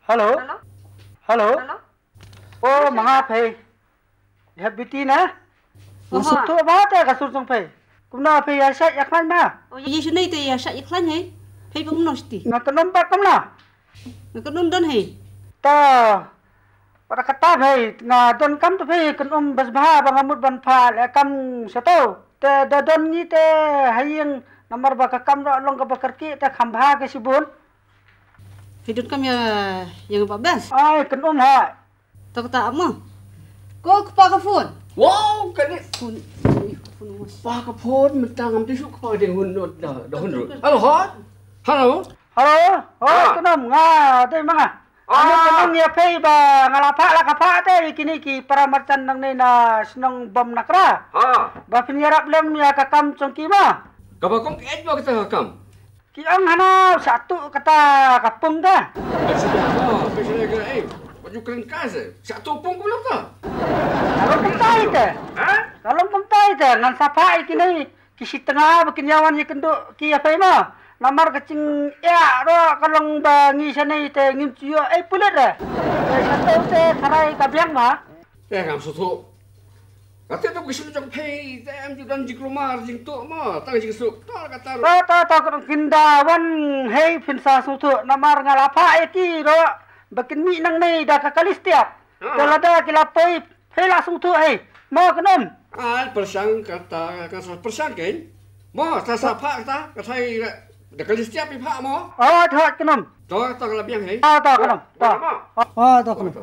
Halo? Halo? Oh, mga pay. Ya Biti na? Masuk tu apa te kasur song pay? Kumna pay ya syak yaklan ma? Oh, ye sunai te ya syak yaklan hai. Pay pun nosti. Na kanom ba kamna? Ngadon don hai. Ta pada kata pay na don kam tu pay kanom basbha bangamut ban pha le kam sato. Te da don ni te hayeng nomor ba ka kam ro long ka bakarki te khambha ke sibun. Hidup kami yang 14. Ai kanom ha. Tak tak apa. Kau kepak phone. Wow, kan ni. Phone mas. Pak phone mentang am tisu kepak dia hunut dah hunut. Halo, hot. Halo. Halo? Oh, kanom nga te manga. Ano kanom ya pay ba ngalapa la kapa te kini ki paramartan nang ni na senang bom nakra. Ba pinyarap lem ya kakam congki ma. Kapa kong et ba kata kam? Ki ang hana satu kata kapung dah. Biasanya ke baju keren kas. Satu pun belum tak? Kalau pentai te. Kalau pentai te ngan sapa kini kisi tengah bikin nyawan ye kenduk ki apa ma. Namar kecing ya ro kalong bangi sana te ngim cio pulet dah. Satu te sarai kabiang ma. Kam sutu. Kata tu kisah macam pay, em judan jiklumar jing tu ma, tang jing sup, tak kata. Ta kindawan hei pinsa sutu namar ngalapa ki ro bikin mi nang nei dah kakalis tiap. Kalau ada kilapai hei langsung tu hei. Mau kenom. Persang kata kan persang kan? Ma, ta sapa kata, kata dah kali setiap pihak ma. Oh, tak kenom. Tak lebih yang hei. Tak kenom. Tak. Oh, tak kenom.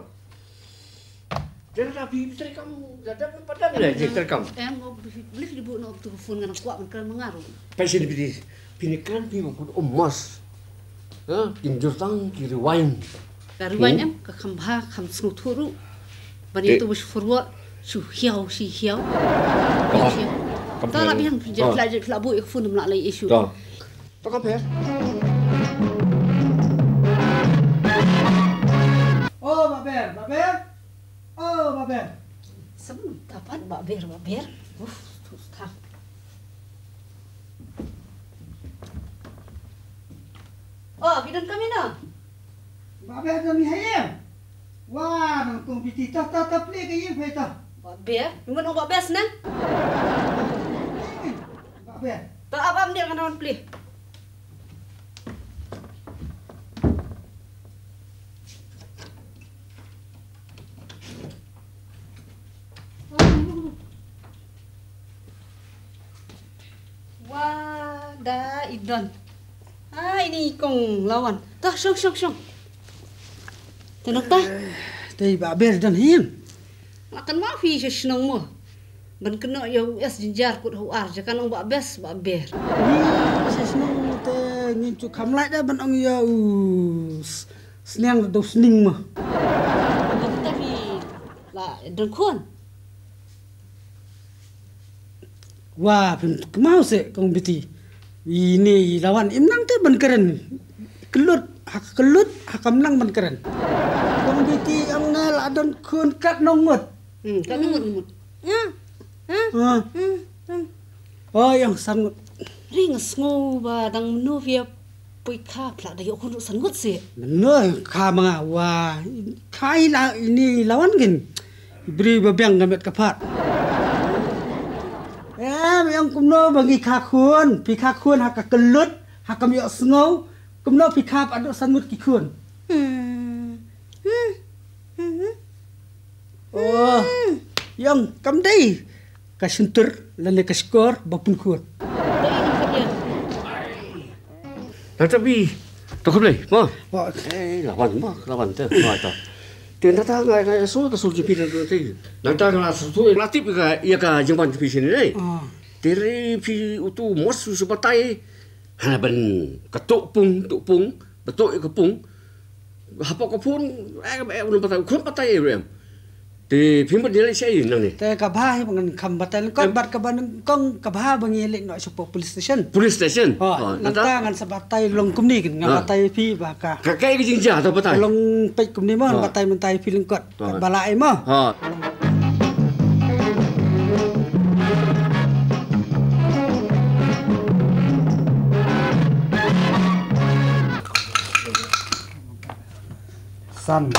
Jadi tapi kamu ada padang le kamu. Mau beli dibu nak telefon dengan kuat kan mengaruh. Pasal bini kan pi pun emas. Tinjur tang kiri wine. Dari wine ke khambha kham snuturu. Bani tu bus forward su hiau si hiau. Tak lebih yang jadi pelabu ikfun melalui isu. Tak. Tak apa. Oh, Baber. Oh, Baber. Sebelum dapat Baber. Terus tak. Oh, bidan kami na. Baber kami hayam. Wah, nang kong Biti ta pli ke yim phay ta. Baber, memang orang Baber senang. Baber. Tak apa dia kan orang pilih. Wah, dah idon. Ini kong lawan. Tah, syong. Tenang tah. Tei Baber dan him. Akan maafi siya senang mo. Ban kena ya US jinjar kut huar jakan ong Baber. Ni saya senang te ngincu kamlai dah ban ong ya senang do sning mah. Tapi lah don kon. Wah, kemau se kong Biti. Ini lawan imnang te ban keren. Kelut hak kamnang ban keren. Kong Biti ang ngal adon kun kat nongut. Kat nongut. Oh, yang sangut. Ring sngo ba dang menu via pui kha pla da yo kun sangut se. Benar, kha mga wah. Kai la ini lawan kan. Beri babiang gamet kapat. Yang kumno bagi kakun, pi kakun hak kelut, hak kam yo sngo, kumno pi kap aduk sangut kikun. Oh, yang kam dai ka suntur lane ka skor bapun kuat. Tapi tak boleh, ma. Lawan tu, ma tu. Dia datang ngai so ka sulji pi tu tu. Datang la su latip ka ia ka jempan pi sini ni. Tiri pi utu mos su batai. Hana ban ketuk pung, betul ke pung. Apa ko pun belum batai, kun batai rem. Di pimut dia saya nang ni. Te kabah bangan kambatan kon bat kaban kong kabah bangi lek no sepo police station. Police station. Nanta ngan sabatai long kumni kan ngabatai pi baka. Kakai ke jinja atau batai? Long pek kumni mo batai mentai pi lengkot. Balai mo. Sun.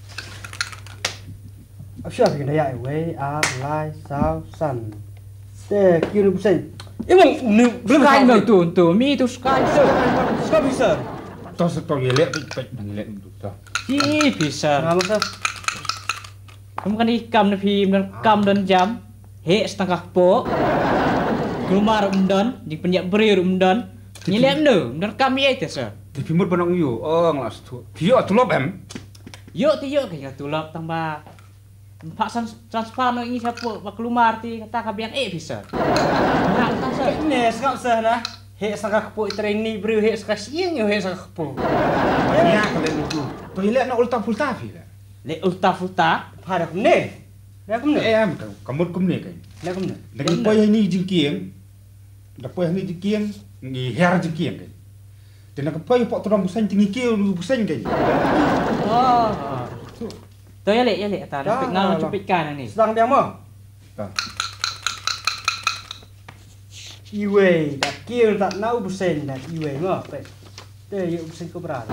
Siapa kena ya? Way up, light, sound, sun. Kira pusing. Emang belum sky bang tu mi tu sky Sky bisa. Tos lek untuk dah. Bisa. Nama sah. Kamu kan ikam na phim dan kam dan jam. He setengah po. Kelumar umdan, di penyak beri umdan. Nyelem no, dan kam ye tu sah. Tapi mut banang yo, ngelas tu. Pio tulop em. Yo tu yo kaya tulap tambah. Pak transfer no ini siapa? Pak kelumar ti kata kabian bisa. Nak tak sah. Ni sekarang sah lah. He setengah kepo training beri he sekarang siang yo he setengah kepo. Ya kalau itu. Tu ilek nak ulta fulta fi lah. Le ulta. Pada kumne. Ya kumne. Em kamut kumne kan. Ya kumne. Dengan poy ni jingkieng. Da poy ni jingkieng ni her jingkieng kan. Dan nak poy pok turam busan jingkieng busan kan. Oh. Tu ya lek ta. Dapat ngau cupikan ni. Sedang dia mau. Tak. Iwe dah kira tak nau busen dah iwe ngah pe. Teh yuk busen kau berada.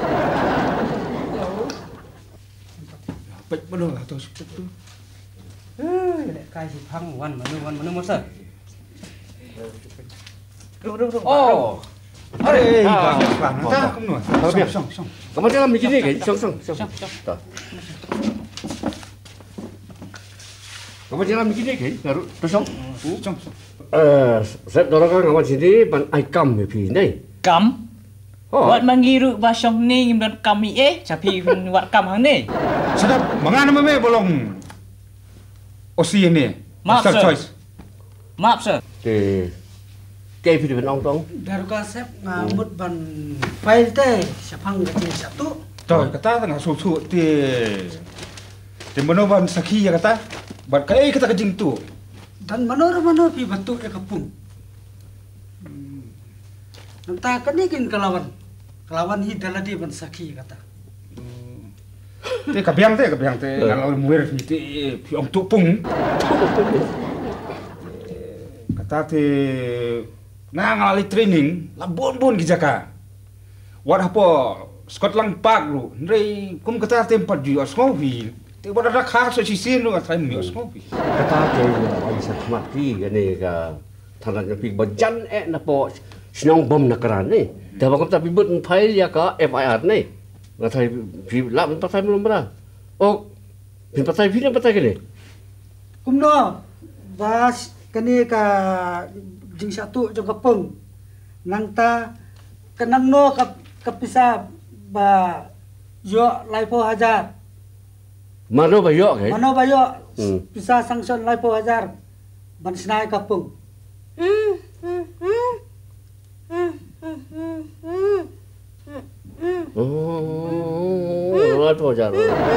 Pek betul lah tu sepet tu. Lek kai si phang wan manu masa. Oh. Aduh, bang, tak kamu. Song. Kamu dalam bikin ni kan? Song. Tak. Kamu dalam bikin ni kan? Baru song. Song. Saya dorong kan kawan sini ban aikam ni ni. Kam. Oh. Wat mangiru basong ni dan kami sapi wat kam hang ni. Sedap, mangana mame bolong. Osi ni. Maaf, sir. Choice. Maaf sir. Thì cái phi bên ông tông Daru kasep ngamut ban file teh siapang kecil satu. Toh, kata tengah susu ti manovan sakhi ya kata. Bat kai kata kajing tu. Dan mana pi bentuk ya kepung. Entah kan ni kin kelawan hidala di ban sakhi kata. Ti kabiang te kalau muir ti pi ong tu pung. Kata ti ngali training labon gijaka. Wat apa Scotland Park lu. Ndrei kum kata tempat di Osmovi. Ti wat ada khas so sisin lu atai mi Osmovi. kata cái orang sakit mati cái này cái thằng này phi bajan na po sinong bom na karan ni. Dah bakal tapi buat file ya ka FIR ni. Nggak tahu phi lap patai belum pernah. Oh, phi patai ke ni? Kumno bas kani ka jing satu jong kepung. Nang ta kenang no kapisa ba yo laipo hajar. Mana bayok ke? Mano bayo bisa sanction laipo hajar. Ban sinai kapung. Oh, laipo hajar.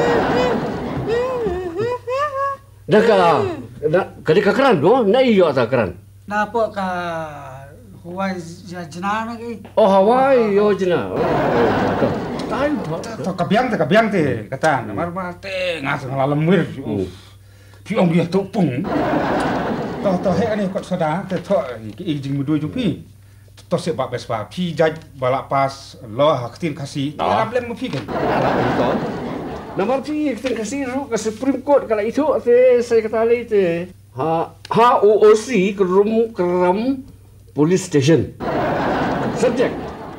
Dah kadi ka keran do, na iyo ta keran. Na po ka huwai jana na ki. Oh, Hawaii yojana. Tahu. Toh kabiang te kata namar ma te ngas ngalam muir. Pi ong dia tu pung. Toh he ani kot sada te tho i jing mudu jupi. Toh se ba besba pi jaj balak pas lo haktin kasi. Ya blem mu pi kan. Namar pi kita kasih ru ke Supreme Court kalau itu saya kata lagi tu. HOOC Keram Police Station. Subject.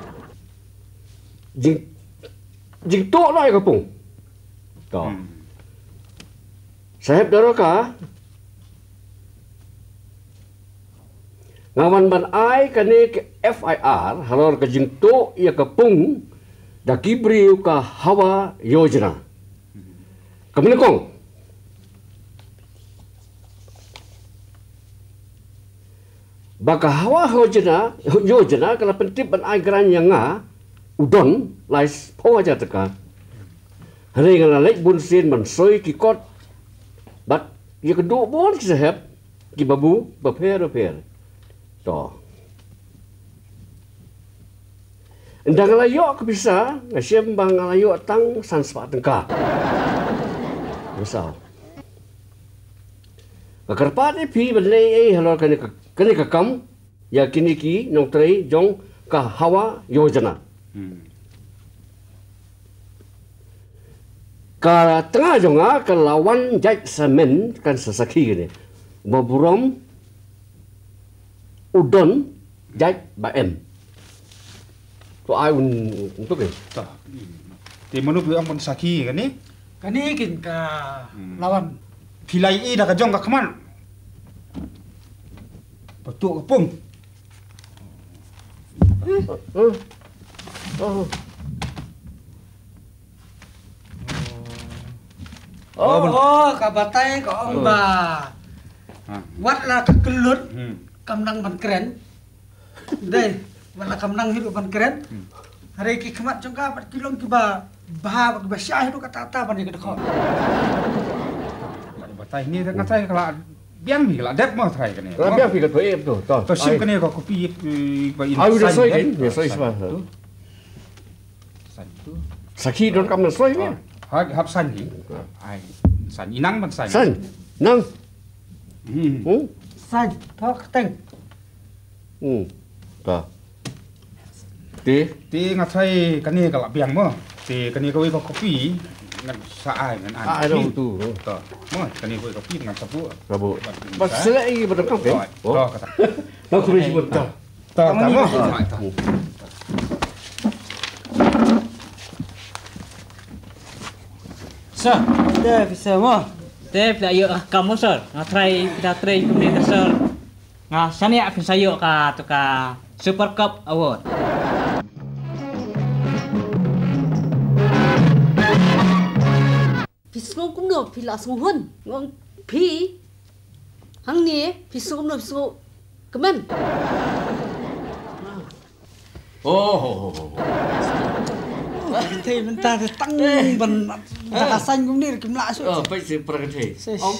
Jing tok lah kapung. Toh. Sahib daroka. Ngawan ban ai kane ke FIR halor ke jing tok ia kapung da kibriu ka hawa yojana. Kemenekong. Baka hawa yojana kalau pentip ban ai gran yang nga udon lais po aja teka. Hari ngala lek bun sin man soi ki kot. Bat ye kedua bon ki sahab ki babu repair. To. Endang layok ke bisa ngasiem bang layok tang sanspa tengka. Misal. Kakarpat pi benlei halor kani ka kam ya kini ki nong trei jong ka hawa yojana. Ka tengah jonga ke lawan jaj semen kan sesaki ni. Maburam udon jaj baem. Tu ai untuk ni. Tak. Di mana biang pun saki kan ni? Kani kin ka lawan. Pilai dah kajong ka keman. Betul kepung. Kabatai ko ang ba. Wat lah kekelut. Kamnang ban keren. Deh, wat lah kamnang hidup ban keren. Hari ki kemat jongka 4 kilo ki ba. Bah ba syah hidup kata ban ke dekot. Batai ni dah ngatai kalau biang ni kalau dep mau try kan ni. Biang pi ka tu tu. To sim kan ni ko kopi ba in. Ai dah soi kan? Ya soi sebab. San tu. Saki don kam soi ni. Hap san ni. Ai san inang ban san. San. Nang. Sai, thok teng. Ta. Ti ngatai kan ni kalau biang mo. Ti kan ni ko kopi ngan saai ngan an. Ai dah tu. To. Mo kan ni ko kopi ngan sabu. Rabu. Bas selai berdekam kan? To kata. Nak kulit sebut ta. To mo. Sir, Deh, bisa mo. te pla yo kamu sir. Kita try kemudian sir. Sani ya bisa yo ka tu ka Super Cup Award. Pisngo kumno pila smuhun. Ngong pi. Hang ni pisngo kumno pisngo kemen. Thầy mình ta thì tăng bần ta xanh cũng đi kiếm lại suốt. Phải sựประเทศ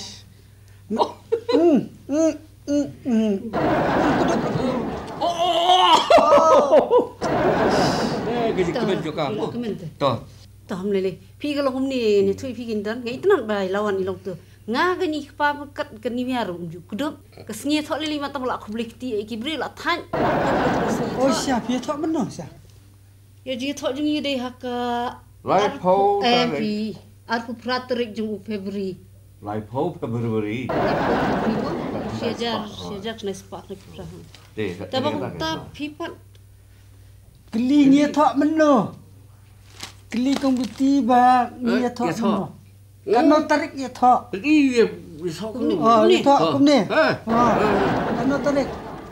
Cái kemen juga. Kemen tu. Toh. Taham lele. Pi kalau humni ni thui pi kindan ngai tenan bai lawan ilong tu. Nga gani pa kat gani miar umju. Kudup kesni thok lele mata mula aku beli ti kibri la than. Ôi xà phía thọ mất nổi xà. Ya ji thok jung yede hak Lai phau pi aku praterik jung Februari. Lai phau Februari. Sejak kena sepak ni perahan. Deh. Tapi kita pipat Kli nghe thọ mất nổi. Kli công Biti ba nghe thọ mất nổi. Kan no tarik nghe thọ. Ini besok ni. Nghe thọ cũng nè. Kan no tarik.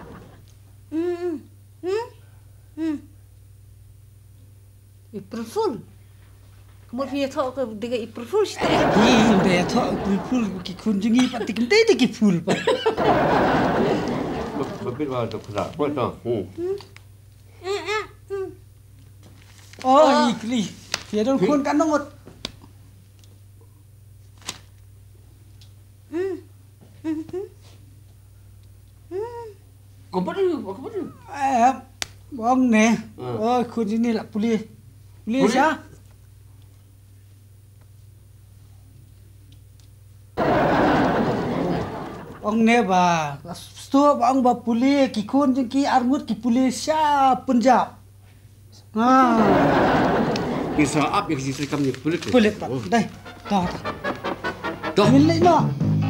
April Fool. Kemudian dia thok ke dengan April Fool sih. Dia thọ full ki kunjungi pati kem teh ki full pa. Berbeza tu kerak. Buat tu. Oh, ikli. Dia don kun kan nomor. Kau pada. Bong nè. Ôi, kun ini là puli. Puli sao? Ông nè bà, sto ông bà puli ki kun jeng ki armut ki puli sa Punjab. Isa up yang sisi kami kulit. Puli pak. Đây, to. Toh. Min lấy nó.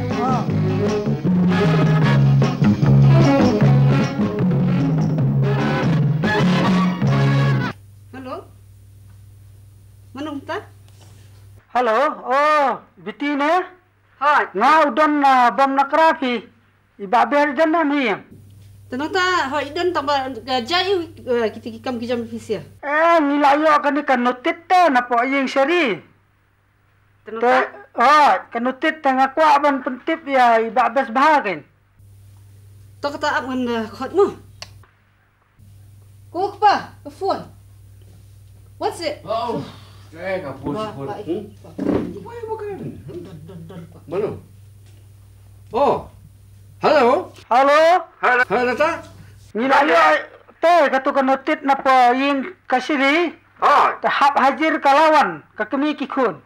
Halo. Mana umta? Halo, oh, Biti nè. Hai. Nga udon bom nakrafi. Iba ber dan ni. Tenata hoi dan tambah jai kita kikam kijam fisia. Nilayo kan kan notit te na po yung seri. Tenata. Kan notit tengah kwa ban pentip ya iba besbha kan. To kata ap ngan khot mo. Ko pa, ka phone. What's it? Oh. Saya kapur. Why bukan? Don. Mana? Oh. Halo. Halo ta? Nilayo te katu kan notit na po yung kasiri. Tahap hajir kalawan kakemi kikun.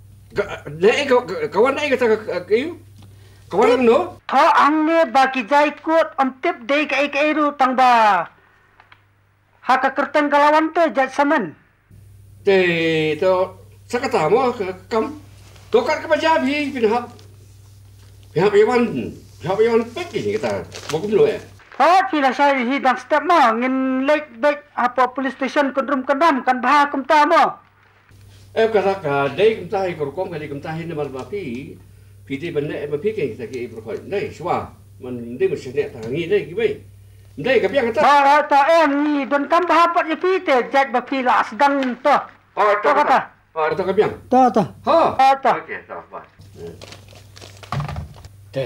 Kawan naik kata kayu. Kawan no? Tho angne baki jai kuat ontip dei kai kairu tangba. Haka kerteng kalawan te jat saman. Te to Saya kata mau kamu tokat kepada pihak Iwan pek ini kata mau dulu ya. Pila saya hidang step mo ngin lek baik apa police station kendrum kendam kan bah kumta mo. Kata ka dai kumta hi korkom kali kumta hi namal mapi piti benda mapi ke kita ke berkhoi dai swa man dai mesti ne tangi dai gibai. Dai ka piang kata. Ta ni don kam bah pat ye pite jak ba pila sedang to. To kata. To ka piang. Ta. Ha. Ta. Okey, tak apa. Teh.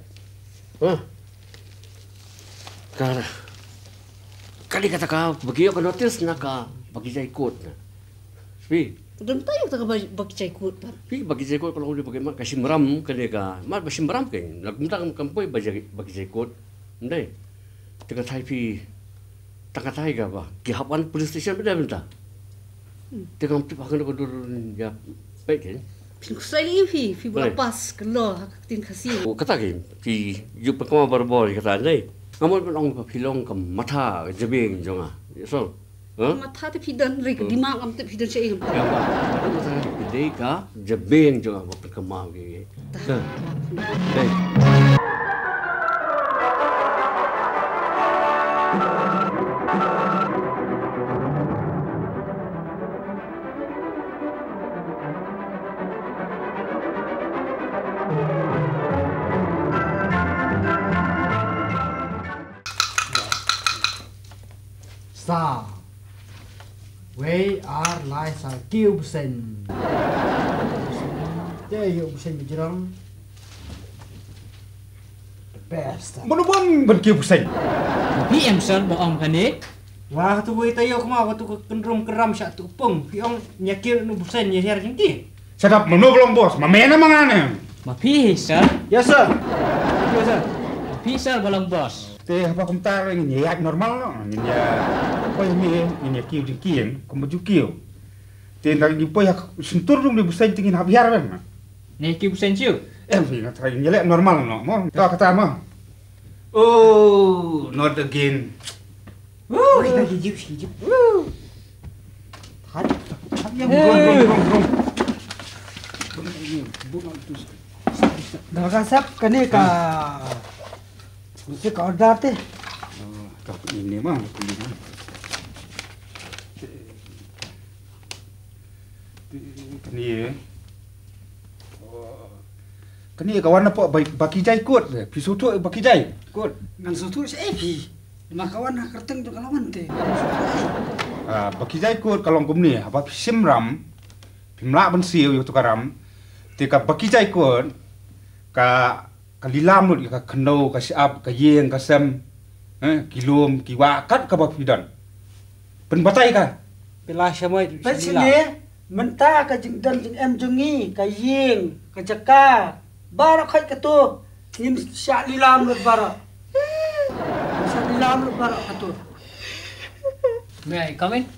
Cara kali kata kau bagi apa notis nak bagi saya ikut na. Pi. Dan tayo tak bagi cai kut par. Pi bagi saya ikut kalau dia bagaimana kasih meram kali ka. Mat kasih meram ke. Nak minta kampoi bagi saya ikut. Ndai. Tengah thai pi. Tengah thai ka ba. Ki hapan police station benda minta. Tengah pi pakai ko dur ya baik kan. Pin kusai fi bola pas kelo hak tin kasih. Kata ke pi yu pekoma berbol kata ndai. Kamu belum pilong ke mata jebeng jonga. So. Mata te pidan rek di mak am te pidan cai. Ya ba. Itu mata pidai ka jebeng jonga ba perkemau ke. Dai. Sa we are like sa kiusen dia yusen bijrang the best Menubang berkiusen. PM sal boong kani. wah tu we tayo kema tu kendrum keram sak tu pung piong nyakir nu busen ya her jengki Sedap menubang bos, mamena mangane. Ma pi sal. yes sir yes sir Pi sal balong bos. Teh apa kumtar ini ya normal no. Ini ya apa ini kiu di kieng, kumaju kiu. Teh nak di poya sentur dum di busan tingin habiar kan. Ne ki busen ciu. Nak try ini lek normal no. Mo tak kata mo. Oh, not again. kita hijib hari Yang Dah kasap kani ka. Mesti ka order te. Tak ini mah. Kani kawan apa baki jai kot. Pisu tu baki jai kot. Ngan sutu saya pi. Makawan nak kerteng tu kalawan te. Baki jai kot kalau kum ni apa simram. Pimla ban siu yu tu karam. Tika baki jai kot ka lilam lut ka kendo ka siap ka yeng ka sem. Kilom kiwa kat ka bapidan. Pen batai ka. pilah samai Pas sini mentah ka jing dan jing em jungi ka yeng ka jaka. Bara khai ka tu. Nim syak lilam lut bara. Syak lilam lut bara ka tu. May I come in?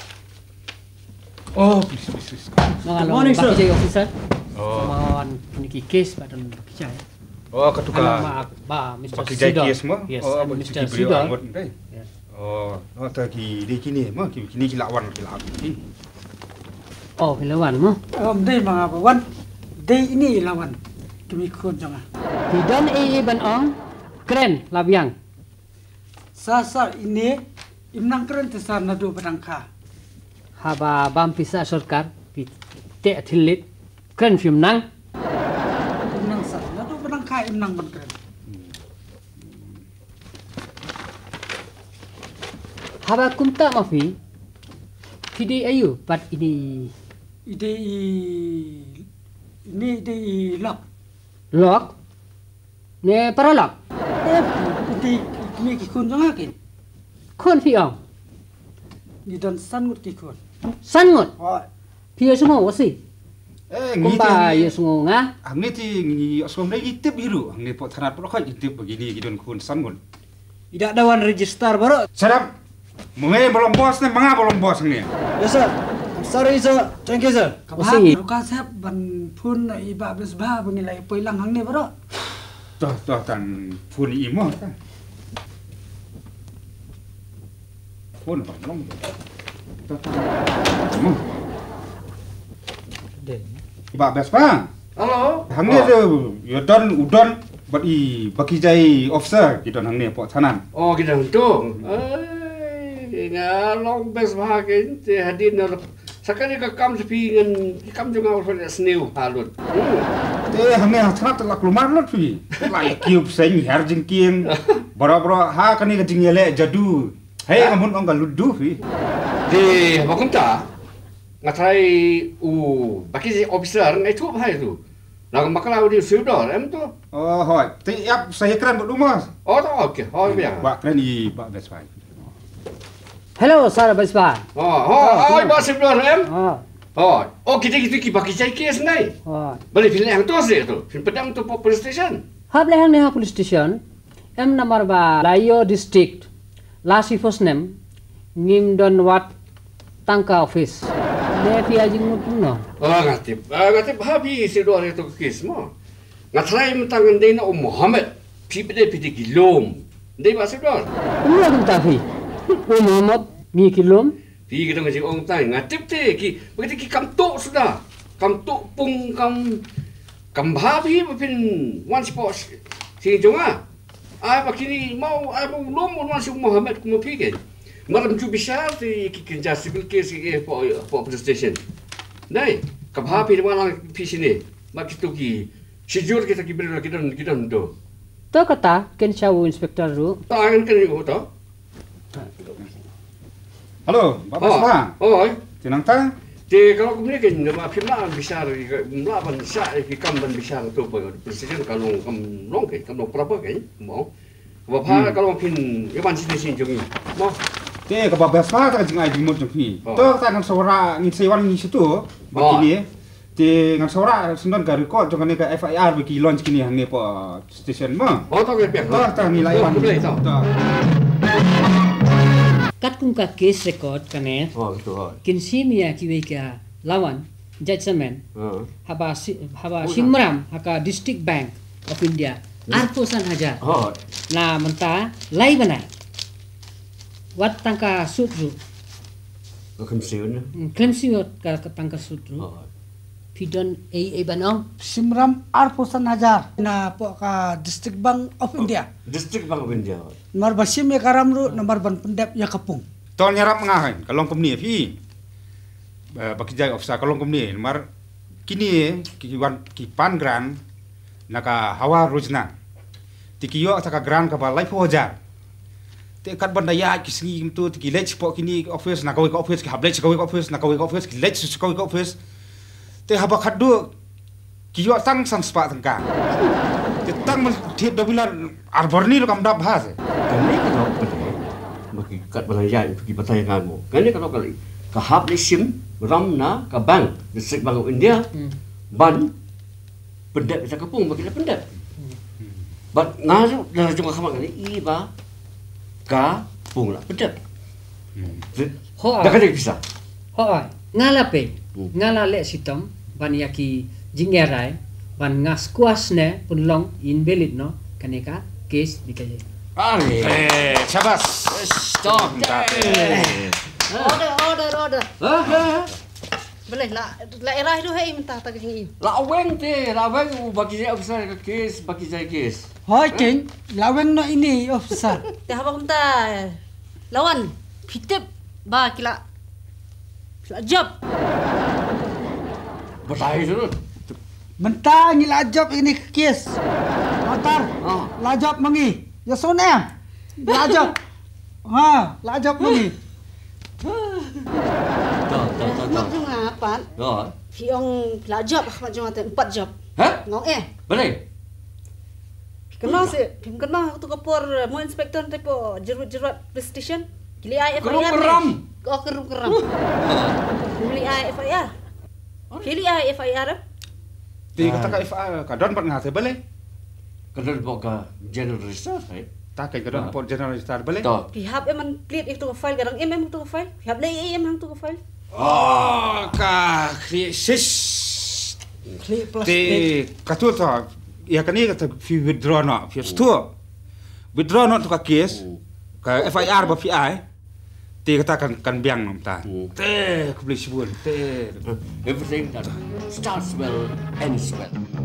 Oh, please. Mga morning, sir. Bakijay officer. Oh. Mga niki case badan bakijay. Oh, katuka. Ba Mr. Baki jai Sudar. kies mo? Yes, Oh, and abang Mr. ciki beliau Sudar. anggot dai. Yes. Oh, no ta ki di kini mo ki kini ki lawan ki lawan. Oh, pilawan mo. Dei mga bawan. Dei ini lawan. Kami kun jangan. Pidan ban ong keren labiang. Sasa ini imnang keren tesar nadu pedangka. Haba bam pisa sarkar pi te thilit keren film nang. Imnang sa nadu pedangka imnang ban keren. Haba kumta mafi. Pidi ayu pat ini Ide ini ide lap. lock ne paralak Ide kami kikun jangan kin. kon fi ong Ni dan sangut kikun. sangot Oh, pi sungo wasi Ngi kumpa ti ye sungo nga ang ni ti ngi asom dai itip biru ang ni pot thanat pot khoi itip begini gidon kun sangun. tidak dawan register baru. Sadap. Mungai belum bos ni manga belum bos ni. yes sir I'm sorry sir thank you sir Kabah Wasi. ruka sab ban pun iba besbah bengilai poilang hang ni baru. Toh tan pun imo ta. Pun apa belum. Toh. Bah Besbha. Halo. Hang ni tu, udon bagi jai officer kita hang ni pok sanan. Oh, kita untung. Ngalong Besbha kan hadir nar. Sakali ka kam sepi ngan kam juga orang seniu halut. Hang ni sangat telak lumar lot pi. Lai kiup seng har jengking. Bora-bora ha kan ni ka jingle jadu. Hei amun ong galudu pi. Di bakum ta. Ngatrai bagi officer ngai tu hai tu. Lang makala di sudah em tu. Oh hoi. Tiap saya keren buat rumah. Oh okey. Oh biar. Bak keren i Bah Besbha. Hello, Sir Besbha. Oh, bos sebelum em. Oh, Kita ki bagi cai kes nai. oh. Boleh pilih yang tu asyik tu. Pedang tu police station. Hab lehang neha police station. Em number ba Layo district. Lasi first name. Ngim don wat tangka office. Ne pi ajing no. Ngatip habi sedor itu kes mo. Ngatrai mentangan dina Muhammad. Pide kilom. Dei ba sedor. Umur kum tafi. Muhammad mi kilom. Pi kita ngaji orang tai ngatip te ki begitu ki kam tok sudah. Kam tok pung kam habi pin one spot. Si jonga. Ai bakini mau ai mau lom one si Muhammad kuma pi ke. Malam ju besar ti ki kerja civil case ki for police station. Nai, kam habi mana pi sini. Mak itu ki sejur kita ki beri kita ndo. To kata ken chawu inspector ru. Tangan kan itu to. Halo, Bah Besbha. Oh, Tinang ta? Di kalau kemudian kan nama firman besar, melawan besar, kam besar tu presiden kalau kam long kan, kam long berapa kan, mau. Wah, kalau pin, iban sini jungi, mau. Te ka Bah Besbha ta jingai di mod pi. To ta ngan sora ni sewan ni situ begini. Te ngan sora sendon ga record jangan ni ka FIR bagi launch kini hang ni po station mo. Oh, tak boleh. To ta ni lai wan. Kat kum ka case record kane. Oh, betul. Kin simia kiwe ka lawan judgment. Haba Simram haka District Bank of India. Arposan hajar. Oh, Na menta lai banai. Wat tangka sutru. bukan siun. Klaim siot ka tangka sutru. Oh, Pidon banong. Simram Arposan Hajar na po ka District Bank of India. District Bank of India. Nomor basim ya karamru nomor ban pendap ya kapung. To nyarap mengahan kalong kumni pi. Bagi jai ofsa kalong kumni mar kini ki pan gran naka hawa rojna. Tikiyo taka gran ka balai po hajar. Te kat bandaya ki singi tu ki lech po kini office naka we office ki hablech ka we office naka we office ki lech ka we office. Te haba khadu kiyo tang sang spa tangka. Te tang thiet dobila arborni ro kam dap has. Kami kalau bagi kat balaya pergi pertanyaan mo. Kani kalau kali kahap ni sim ram na ka bank District Bank of India ban pendap kita kapung bagi pendap. But ngaru dah cuma khamak ni iba ka pung la pendap. Dah kena bisa. Hoi, ngalape. Ngalale sitom ban yaki jingerai ban ngas kuas ne punlong invalid no kaneka case dikaje. Syabas. Stop. Order. Boleh la era itu hai minta tak jing. Laweng bagi saya besar ke kes, bagi saya kes. Hoi king, laweng no ini officer. Dah apa minta lawan pitip ba kila job. Bertai dulu. Mentah ni lajab ini kes. Motor. Lajab mengi. Ya sona. Lajab. Lajab mengi. Mak tu ngapan? Rồi. Fiong lajab macam 4 job. Hah? Ngong Boleh. Kenal sih, kenal tu kapur mo inspektor tipo jerut police station. Kili ai FIR. Keram. Oh keram. Kili ai FIR. Kili ai FIR. Ti kata ka FIR ka don pat ngate boleh. Kalau buka general register, right? Ta ka don pot general star boleh. Tahu. Pihak eman plate itu file garang itu file. Pihak lay hang tu file. Oh ka krisis. Klik plastik. Ti katu ta ya kani kata fi withdraw no fi store. Withdraw no to ka case ka FIR ba FI. Ti kata kan biang nom ta. Te aku beli sibun. Te. Everything that starts well ends well.